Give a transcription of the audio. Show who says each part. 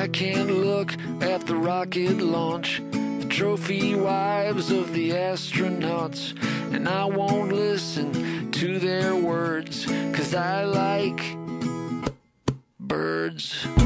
Speaker 1: I can't look at the rocket launch, the trophy wives of the astronauts, and I won't listen to their words, 'cause I like birds.